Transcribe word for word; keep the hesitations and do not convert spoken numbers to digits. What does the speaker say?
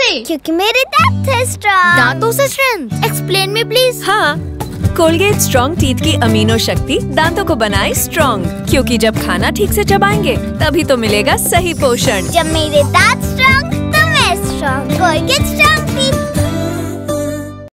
Why? क्योंकि मेरे दांत थे स्ट्रॉन्ग। दांतों से स्ट्रेंथ? Explain me please. हाँ, कोलगेट स्ट्रॉन्ग टीथ की अमीनो शक्ति दांतों को बनाए स्ट्रॉन्ग, क्योंकि जब खाना ठीक से चबाएंगे तभी तो मिलेगा सही पोषण। जब मेरे दांत स्ट्रॉन्ग तो मैं स्ट्रॉन्ग। Colgate strong